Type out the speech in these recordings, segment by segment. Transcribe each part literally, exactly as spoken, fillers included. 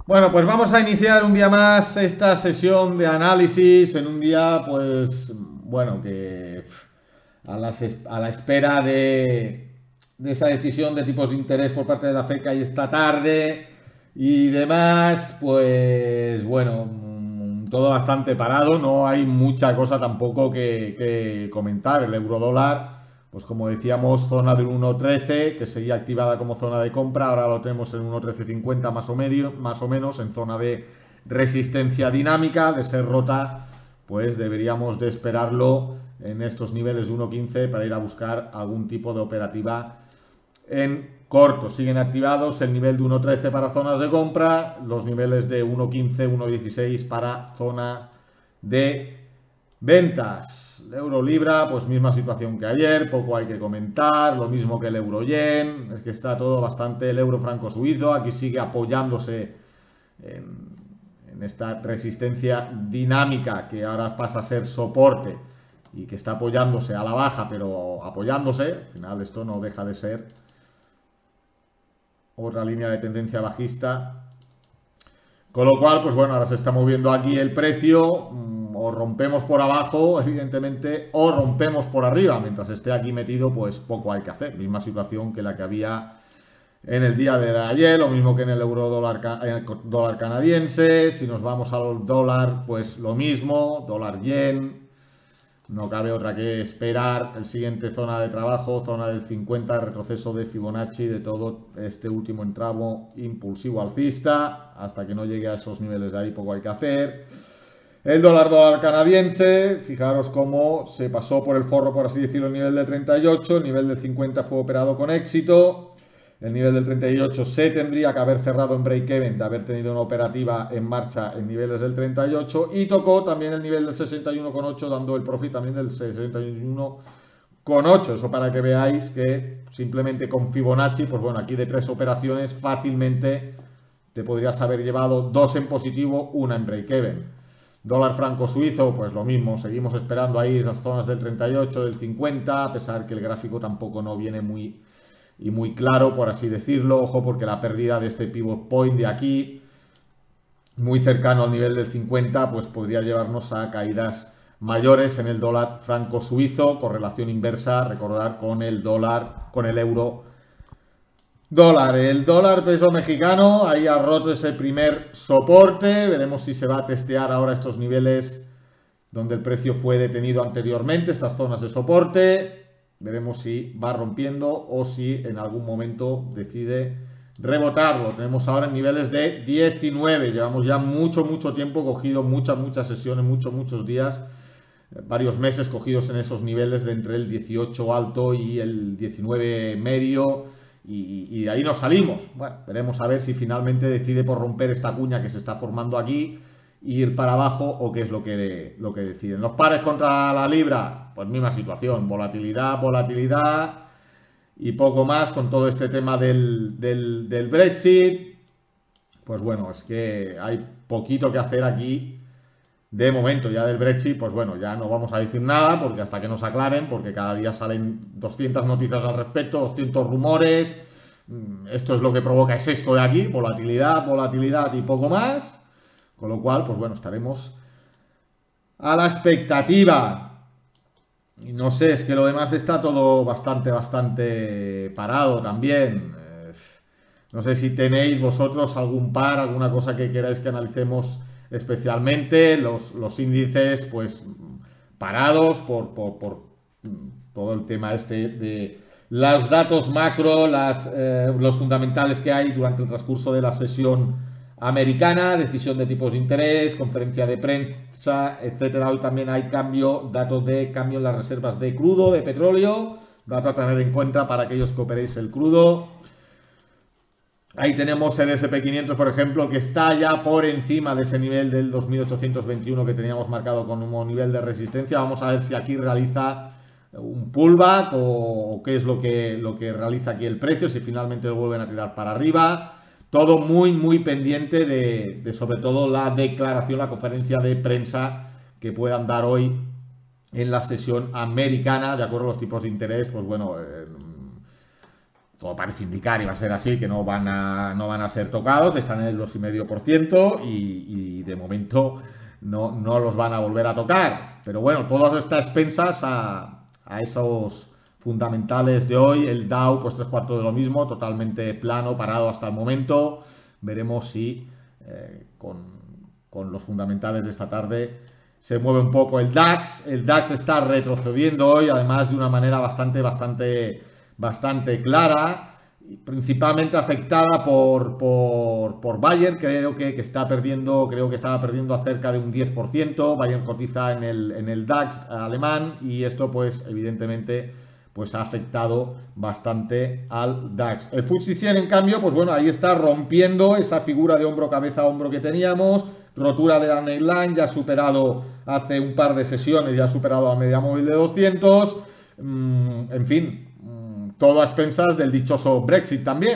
Bueno, pues vamos a iniciar un día más esta sesión de análisis en un día, pues, bueno, que a la, a la espera de, de esa decisión de tipos de interés por parte de la F E D que hay esta tarde y demás, pues, bueno, mm, todo bastante parado, no hay mucha cosa tampoco que, que comentar. El euro dólar, pues como decíamos, zona del uno trece, que seguía activada como zona de compra, ahora lo tenemos en uno trece cincuenta más o medio, más o menos, en zona de resistencia dinámica. De ser rota, pues deberíamos de esperarlo en estos niveles de uno quince para ir a buscar algún tipo de operativa en corto. Siguen activados el nivel de uno trece para zonas de compra, los niveles de uno quince, uno dieciséis para zona de ventas. El euro libra, pues misma situación que ayer, poco hay que comentar, lo mismo que el euro yen, es que está todo bastante. El euro franco suizo aquí sigue apoyándose en, en esta resistencia dinámica que ahora pasa a ser soporte y que está apoyándose a la baja, pero apoyándose. Al final esto no deja de ser otra línea de tendencia bajista, con lo cual, pues bueno, ahora se está moviendo aquí el precio, o rompemos por abajo, evidentemente, o rompemos por arriba. Mientras esté aquí metido, pues poco hay que hacer. Misma situación que la que había en el día de ayer, lo mismo que en el euro dólar, en el dólar canadiense. Si nos vamos al dólar, pues lo mismo, dólar yen. No cabe otra que esperar el siguiente zona de trabajo, zona del cincuenta, retroceso de Fibonacci de todo este último entramo impulsivo alcista. Hasta que no llegue a esos niveles de ahí, poco hay que hacer. El dólar dólar canadiense, fijaros cómo se pasó por el forro, por así decirlo, el nivel de treinta y ocho, el nivel del cincuenta fue operado con éxito. El nivel del treinta y ocho se tendría que haber cerrado en break-even, de haber tenido una operativa en marcha en niveles del treinta y ocho, y tocó también el nivel del sesenta y uno coma ocho, dando el profit también del sesenta y uno coma ocho. Eso para que veáis que simplemente con Fibonacci, pues bueno, aquí de tres operaciones fácilmente te podrías haber llevado dos en positivo, una en break-even. Dólar franco suizo, pues lo mismo, seguimos esperando ahí las zonas del treinta y ocho, del cincuenta, a pesar que el gráfico tampoco no viene muy y muy claro, por así decirlo. Ojo, porque la pérdida de este pivot point de aquí, muy cercano al nivel del cincuenta, pues podría llevarnos a caídas mayores en el dólar franco suizo, correlación inversa, recordar, con el dólar, con el euro dólar. El dólar peso mexicano, ahí ha roto ese primer soporte, veremos si se va a testear ahora estos niveles donde el precio fue detenido anteriormente, estas zonas de soporte. Veremos si va rompiendo o si en algún momento decide rebotarlo. Tenemos ahora en niveles de diecinueve. Llevamos ya mucho, mucho tiempo cogido, muchas, muchas sesiones, muchos, muchos días, varios meses cogidos en esos niveles de entre el dieciocho alto y el diecinueve medio. Y, y de ahí nos salimos. Bueno, veremos a ver si finalmente decide por romper esta cuña que se está formando aquí, ir para abajo, o qué es lo que, lo que deciden. Los pares contra la libra, pues misma situación, volatilidad, volatilidad y poco más con todo este tema del, del, del Brexit. Pues bueno, es que hay poquito que hacer aquí de momento. Ya del Brexit, pues bueno, ya no vamos a decir nada, porque hasta que nos aclaren, porque cada día salen doscientas noticias al respecto, doscientos rumores. Esto es lo que provoca, es esto de aquí, volatilidad, volatilidad y poco más. Con lo cual, pues bueno, estaremos a la expectativa. Y no sé, es que lo demás está todo bastante, bastante parado también. Eh, no sé si tenéis vosotros algún par, alguna cosa que queráis que analicemos especialmente. Los, los índices, pues, parados por, por, por todo el tema este de los datos macro, las, eh, los fundamentales que hay durante el transcurso de la sesión americana, decisión de tipos de interés, conferencia de prensa, etcétera. Hoy también hay cambio, datos de cambio en las reservas de crudo, de petróleo, dato a tener en cuenta para aquellos que operéis el crudo. Ahí tenemos el ese pe quinientos, por ejemplo, que está ya por encima de ese nivel del dos mil ochocientos veintiuno que teníamos marcado como nivel de resistencia. Vamos a ver si aquí realiza un pullback o, o qué es lo que, lo que realiza aquí el precio, si finalmente lo vuelven a tirar para arriba. Todo muy, muy pendiente de, de sobre todo la declaración, la conferencia de prensa que puedan dar hoy en la sesión americana, de acuerdo a los tipos de interés. Pues bueno, eh, todo parece indicar y va a ser así, que no van a, no van a ser tocados, están en el dos coma cinco por ciento y, y de momento no, no los van a volver a tocar. Pero bueno, todas estas expensas a, a esos fundamentales de hoy. El Dow, pues tres cuartos de lo mismo, totalmente plano, parado hasta el momento. Veremos si eh, con, con los fundamentales de esta tarde se mueve un poco el DAX. El DAX está retrocediendo hoy, además de una manera bastante, bastante, bastante clara, principalmente afectada por, por, por Bayer. Creo que, que está perdiendo, creo que estaba perdiendo cerca de un diez por ciento. Bayer cotiza en el, en el DAX alemán y esto, pues, evidentemente, pues ha afectado bastante al DAX. El F T S E cien, en cambio, pues bueno, ahí está rompiendo esa figura de hombro, cabeza, hombro que teníamos. Rotura de la neckline, ya ha superado hace un par de sesiones, ya ha superado la media móvil de doscientos. Mm, en fin, mm, todo a expensas del dichoso Brexit también.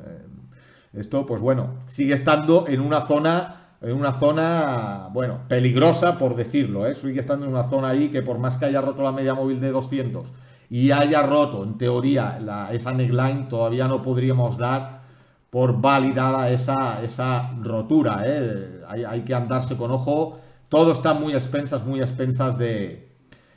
Eh, esto, pues bueno, sigue estando en una zona, en una zona, bueno, peligrosa, por decirlo, ¿eh? Sigue estando en una zona ahí que, por más que haya roto la media móvil de doscientos y haya roto, en teoría, la, esa neckline, todavía no podríamos dar por validada esa, esa rotura, ¿eh? Hay, hay que andarse con ojo. Todo está muy a expensas, muy a expensas de,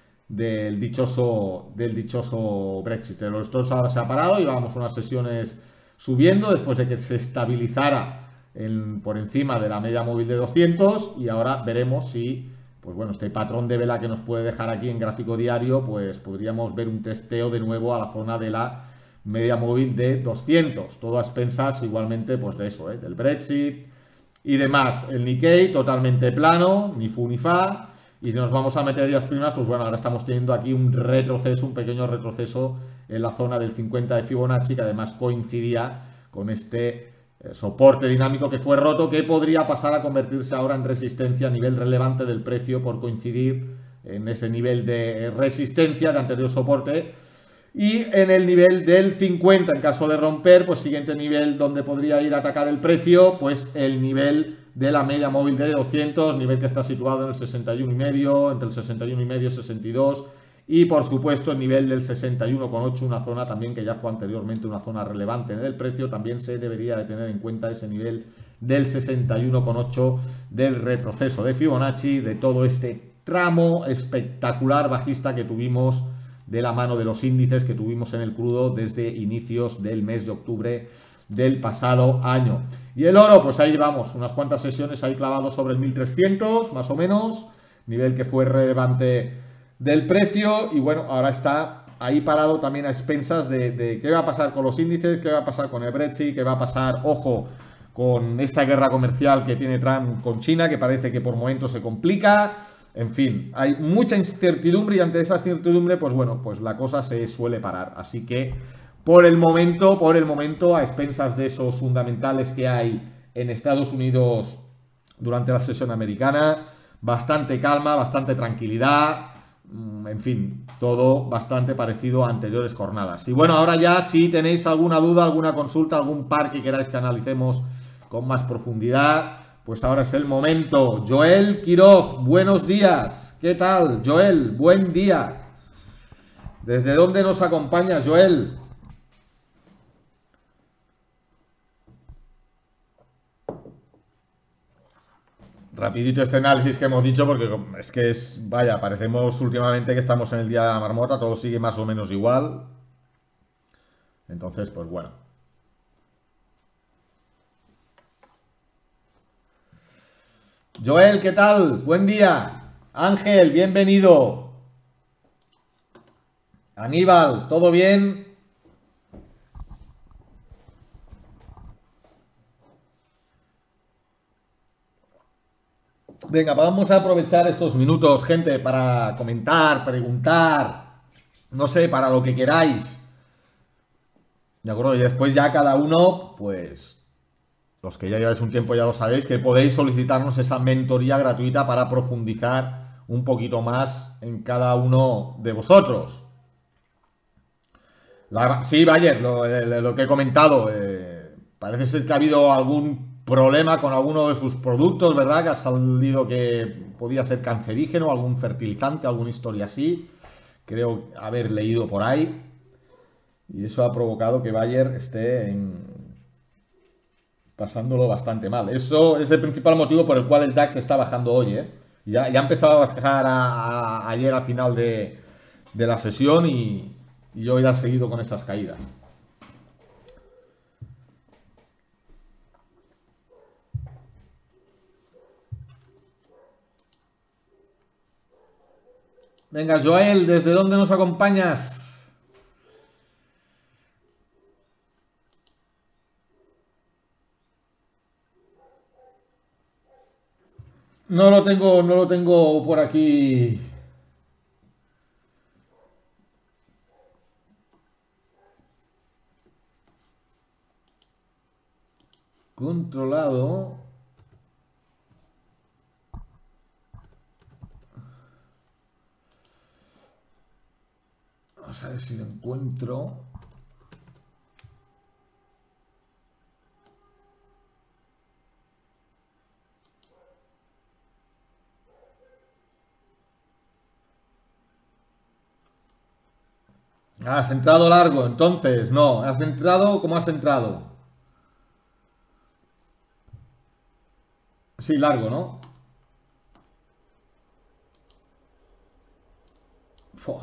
del, dichoso, del dichoso Brexit. Los stocks ahora se ha parado y vamos unas sesiones subiendo después de que se estabilizara en, por encima de la media móvil de doscientos, y ahora veremos si, pues bueno, este patrón de vela que nos puede dejar aquí en gráfico diario, pues podríamos ver un testeo de nuevo a la zona de la media móvil de doscientos, todo a expensas igualmente, pues de eso, ¿eh? Del Brexit y demás. El Nikkei totalmente plano, ni fu ni fa, y si nos vamos a materias primas, pues bueno, ahora estamos teniendo aquí un retroceso, un pequeño retroceso en la zona del cincuenta de Fibonacci, que además coincidía con este eh, soporte dinámico que fue roto, que podría pasar a convertirse ahora en resistencia a nivel relevante del precio por coincidir en ese nivel de resistencia de anterior soporte. Y en el nivel del cincuenta, en caso de romper, pues siguiente nivel donde podría ir a atacar el precio, pues el nivel de la media móvil de doscientos, nivel que está situado en el sesenta y uno y medio, entre el sesenta y uno y medio y sesenta y dos, y por supuesto el nivel del sesenta y uno coma ocho, una zona también que ya fue anteriormente una zona relevante en el precio. También se debería de tener en cuenta ese nivel del sesenta y uno coma ocho del retroceso de Fibonacci, de todo este tramo espectacular bajista que tuvimos de la mano de los índices que tuvimos en el crudo desde inicios del mes de octubre del pasado año. Y el oro, pues ahí vamos, unas cuantas sesiones ahí clavados sobre el mil trescientos, más o menos, nivel que fue relevante del precio, y bueno, ahora está ahí parado también a expensas de, de qué va a pasar con los índices, qué va a pasar con el Brexit, qué va a pasar, ojo, con esa guerra comercial que tiene Trump con China, que parece que por momentos se complica. En fin, hay mucha incertidumbre, y ante esa incertidumbre, pues bueno, pues la cosa se suele parar. Así que por el momento, por el momento, a expensas de esos fundamentales que hay en Estados Unidos durante la sesión americana, bastante calma, bastante tranquilidad, en fin, todo bastante parecido a anteriores jornadas. Y bueno, ahora ya, si tenéis alguna duda, alguna consulta, algún par que queráis que analicemos con más profundidad, pues ahora es el momento. Joel Quiroz, buenos días. ¿Qué tal, Joel? Buen día. ¿Desde dónde nos acompañas, Joel? Rapidito este análisis que hemos dicho, porque es que es, vaya, parecemos últimamente que estamos en el día de la marmota, todo sigue más o menos igual. Entonces, pues bueno. Joel, ¿qué tal? Buen día. Ángel, bienvenido. Aníbal, ¿todo bien? Venga, vamos a aprovechar estos minutos, gente, para comentar, preguntar, no sé, para lo que queráis. ¿De acuerdo? Y después ya cada uno, pues, los que ya lleváis un tiempo ya lo sabéis, que podéis solicitarnos esa mentoría gratuita para profundizar un poquito más en cada uno de vosotros. La, sí, Bayer, lo, lo que he comentado, eh, parece ser que ha habido algún problema con alguno de sus productos, ¿verdad? Que ha salido que podía ser cancerígeno, algún fertilizante, alguna historia así. Creo haber leído por ahí. Y eso ha provocado que Bayer esté en... pasándolo bastante mal. Eso es el principal motivo por el cual el DAX está bajando hoy, ¿eh? Ya, ya empezó a bajar a, a, ayer al final de, de la sesión y, y hoy ha seguido con esas caídas. Venga, Joel, ¿desde dónde nos acompañas? No lo tengo, no lo tengo por aquí. Controlado. Vamos a ver si lo encuentro. Has entrado largo, entonces, no. Has entrado, ¿cómo has entrado? Sí, largo, ¿no? Fua.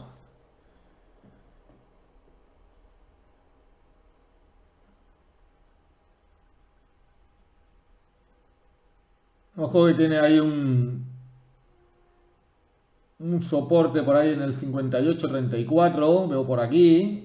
Ojo que tiene ahí un, un soporte por ahí en el cincuenta y ocho treinta y cuatro, veo por aquí.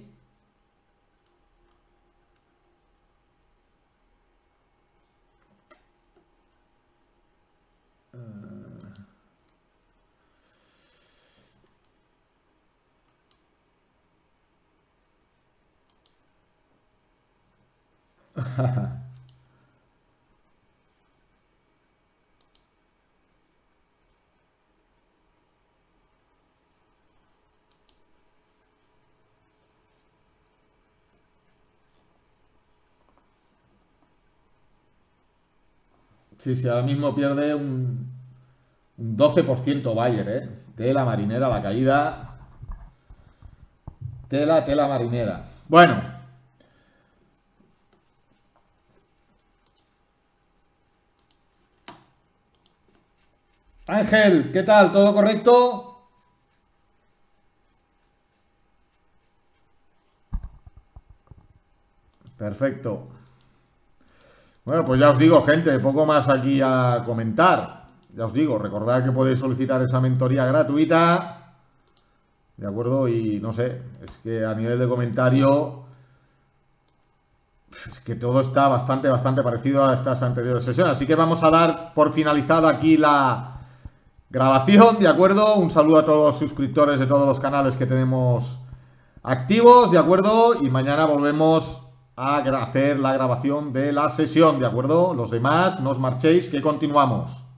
Sí, sí, ahora mismo pierde un, un doce por ciento Bayer, ¿eh? Tela marinera la caída. Tela, tela marinera. Bueno. Ángel, ¿qué tal? ¿Todo correcto? Perfecto. Bueno, pues ya os digo, gente, poco más aquí a comentar. Ya os digo, recordad que podéis solicitar esa mentoría gratuita. ¿De acuerdo? Y no sé, es que a nivel de comentario, es que todo está bastante, bastante parecido a estas anteriores sesiones. Así que vamos a dar por finalizada aquí la grabación, ¿de acuerdo? Un saludo a todos los suscriptores de todos los canales que tenemos activos, ¿de acuerdo? Y mañana volvemos a hacer la grabación de la sesión, ¿de acuerdo? Los demás, no os marchéis, que continuamos.